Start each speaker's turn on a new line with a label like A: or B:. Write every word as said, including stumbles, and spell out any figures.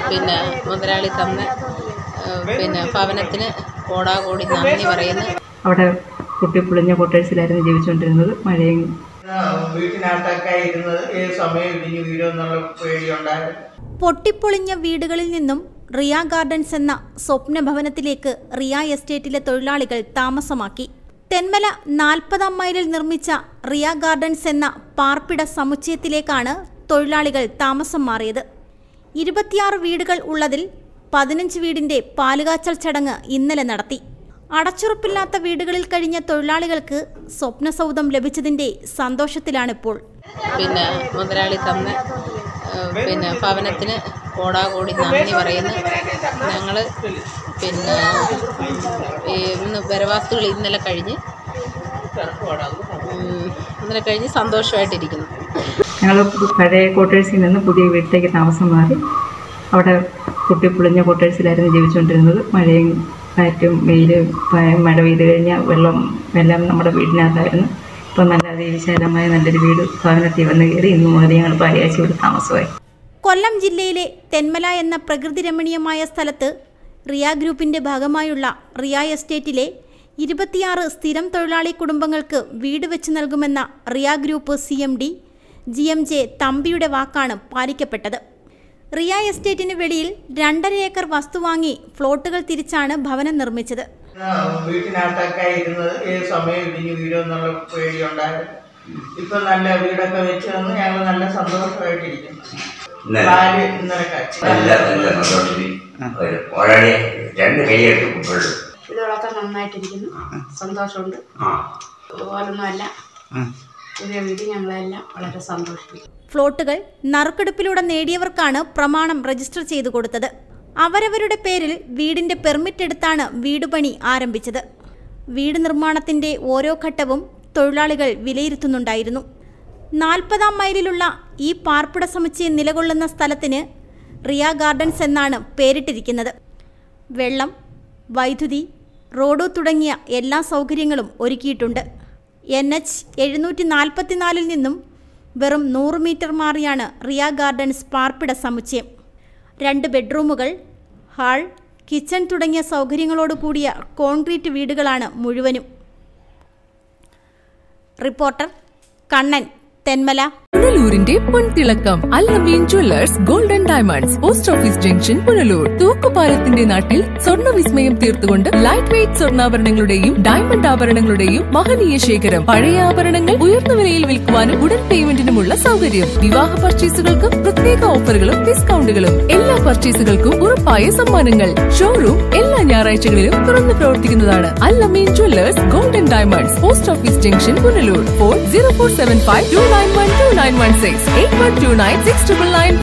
A: പിന്നെ മുതലാളി തന്ന പിന്നെ ഭവനത്തിന് കോടാകോടി നന്ദി പറയുന്നു.
B: അവിടെ പൊട്ടിപ്പൊളിഞ്ഞ കോട്ടേഴ്സിലായിരുന്നു ജീവിച്ചുകൊണ്ടിരുന്നത്. മഴയും
C: വീട്ടിനകത്തൊക്കെ ഇരുന്നത് ഏത് സമയം ഇടിഞ്ഞു വീഴുമെന്നുള്ള പേടിയുണ്ടായിരുന്നു.
D: പൊട്ടിപ്പൊളിഞ്ഞ വീടുകളിൽ നിന്നും റിയ ഗാർഡൻസ് എന്ന സ്വപ്ന ഭവനത്തിലേക്ക് റിയ എസ്റ്റേറ്റിലെ തൊഴിലാളികൾ താമസമാക്കി. തെന്മല നാൽപ്പതാം മൈലിൽ നിർമ്മിച്ച റിയ ഗാർഡൻസ് എന്ന പാർപ്പിട സമുച്ചയത്തിലേക്കാണ് തൊഴിലാളികൾ താമസം മാറിയത്. ഇരുപത്തിയാറ് വീടുകൾ ഉള്ളതിൽ പതിനഞ്ച് വീടിന്റെ പാലുകാച്ചൽ ചടങ്ങ് ഇന്നലെ നടത്തി. അടച്ചുറപ്പില്ലാത്ത വീടുകളിൽ കഴിഞ്ഞ തൊഴിലാളികൾക്ക് സ്വപ്നസൗധം ലഭിച്ചതിന്റെ സന്തോഷത്തിലാണിപ്പോൾ.
A: പിന്നെ മുതലാളി തന്ന പിന്നെ ഭവനത്തിന് കോടാകോടി നന്ദി പറയുന്നു. ഞങ്ങൾ പിന്നെ ഇന്ന് വരവാസികൾ ഇന്നലെ കഴിഞ്ഞ് ഇന്നലെ കഴിഞ്ഞ് സന്തോഷമായിട്ടിരിക്കുന്നു.
B: ഞങ്ങൾ പഴയ ക്വാർട്ടേഴ്സിൽ നിന്ന് പുതിയ വീട്ടിലേക്ക് താമസം മാറി. അവിടെ പൊട്ടിപ്പൊളിഞ്ഞ ക്വാർട്ടേഴ്സിലായിരുന്നു ജീവിച്ചുകൊണ്ടിരുന്നത്. മഴയും കാറ്റും വെയിലും മഴ പെയ്ത് കഴിഞ്ഞാൽ വെള്ളം എല്ലാം നമ്മുടെ വീടിനകത്തായിരുന്നു. ഇപ്പം നല്ല വിശാലമായ നല്ലൊരു വീട് ഭവനത്തിൽ വന്ന് കയറി ഇന്ന് മുതൽ ഞങ്ങൾ പാലിയാഴ്ച ഇവിടെ താമസമായി.
D: കൊല്ലം ജില്ലയിലെ തെന്മല എന്ന പ്രകൃതി രമണീയമായ സ്ഥലത്ത് റിയ ഗ്രൂപ്പിന്റെ ഭാഗമായുള്ള റിയ എസ്റ്റേറ്റിലെ ഇരുപത്തിയാറ് സ്ഥിരം തൊഴിലാളി കുടുംബങ്ങൾക്ക് വീട് വെച്ച് നൽകുമെന്ന Riya group C M D G M J തമ്പിയുടെ വാക്കാണ് പാലിക്കപ്പെട്ടത്. റിയ എസ്റ്റേറ്റിന് വെളിയിൽ രണ്ടര ഏക്കർ വസ്തു വാങ്ങി ഫ്ലോട്ടുകൾ തിരിച്ചാണ് ഭവനം നിർമ്മിച്ചത്.
C: വീട്ടിനകത്തൊക്കെ ഇരുന്നത് ഏത് സമയം ഇടിഞ്ഞു വീഴുമെന്നുള്ള പേടിയുണ്ടായിരുന്നു. ഇപ്പൊ നല്ല വീടൊക്കെ വെച്ച് തന്ന് ഞങ്ങൾ നല്ല സന്തോഷമായിട്ടിരിക്കുന്നു.
E: ഇതോടൊക്കെ നന്നായിട്ടിരിക്കുന്നു, സന്തോഷമുണ്ട്. അതുപോലൊന്നുമല്ല, പുതിയ വീട് ഞങ്ങളെല്ലാം വളരെ സന്തോഷിപ്പിക്കും.
D: ഫ്ലോട്ടുകൾ നറുക്കെടുപ്പിലൂടെ നേടിയവർക്കാണ് പ്രമാണം രജിസ്റ്റർ ചെയ്തു കൊടുത്തത്. അവരവരുടെ പേരിൽ വീടിന്റെ പെർമിറ്റ് എടുത്താണ് വീടുപണി ആരംഭിച്ചത്. വീട് നിർമ്മാണത്തിന്റെ ഓരോ ഘട്ടവും തൊഴിലാളികൾ വിലയിരുത്തുന്നുണ്ടായിരുന്നു. നാൽപ്പതാം മൈലിലുള്ള ഈ പാർപ്പിട സമുച്ചയം നിലകൊള്ളുന്ന സ്ഥലത്തിന് റിയ ഗാർഡൻസ് എന്നാണ് പേരിട്ടിരിക്കുന്നത്. വെള്ളം, വൈദ്യുതി, റോഡ് തുടങ്ങിയ എല്ലാ സൗകര്യങ്ങളും ഒരുക്കിയിട്ടുണ്ട്. എൻ എച്ച് എഴുന്നൂറ്റി നാൽപ്പത്തിനാലിൽ നിന്നും വെറും നൂറ് മീറ്റർ മാറിയാണ് റിയ ഗാർഡൻസ് പാർപ്പിട സമുച്ചയം. രണ്ട് ബെഡ്റൂമുകൾ, ഹാൾ, കിച്ചൺ തുടങ്ങിയ സൗകര്യങ്ങളോട് കൂടിയ കോൺക്രീറ്റ് വീടുകളാണ് മുഴുവനും. റിപ്പോർട്ടർ കണ്ണൻ, തെന്മല.
F: പുനലൂരിന്റെ പൊൻതിളക്കം Al-Ameen jewellers golden diamonds, post office junction, Punalur. തൂക്കുപാലത്തിന്റെ നാട്ടിൽ സ്വർണ്ണ വിസ്മയം തീർത്തുകൊണ്ട് ലൈറ്റ് വെയ്റ്റ് സ്വർണ്ണാഭരണങ്ങളുടെയും ഡയമണ്ട് ആഭരണങ്ങളുടെയും മഹനീയ ശേഖരം. പഴയ ആഭരണങ്ങൾ ഉയർന്ന വിലയിൽ വിൽക്കുവാനും ഉടൻ പേയ്മെന്റിനുമുള്ള സൗകര്യം. വിവാഹ പർച്ചേസുകൾക്ക് പ്രത്യേക ഓഫറുകളും ഡിസ്കൗണ്ടുകളും. എല്ലാ പർച്ചേസുകൾക്കും ഉറപ്പായ സമ്മാനങ്ങൾ. ഷോറൂം എല്ലാ ഞായറാഴ്ചകളിലും തുറന്നു പ്രവർത്തിക്കുന്നതാണ്. Al-Ameen jewellers golden diamonds, post office junction, Punalur. Phone zero four seven five two nine one two nine one six eight one two nine six nine nine